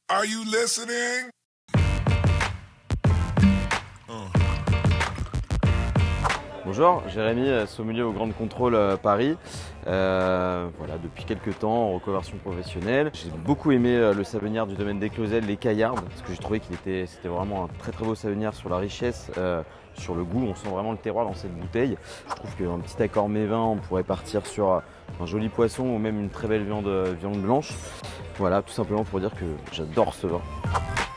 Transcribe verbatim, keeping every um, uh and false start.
Are you listening? Bonjour, Jérémy, sommelier au Grand Contrôle euh, Paris. Euh, voilà, depuis quelques temps en reconversion professionnelle. J'ai beaucoup aimé euh, le savonnière du domaine des Clausel, les Caillardes, parce que j'ai trouvé qu'il était, c'était vraiment un très très beau savonnière sur la richesse, euh, sur le goût. On sent vraiment le terroir dans cette bouteille. Je trouve qu'un petit accord mévin, on pourrait partir sur un joli poisson ou même une très belle viande, viande blanche. Voilà, tout simplement pour dire que j'adore ce vin.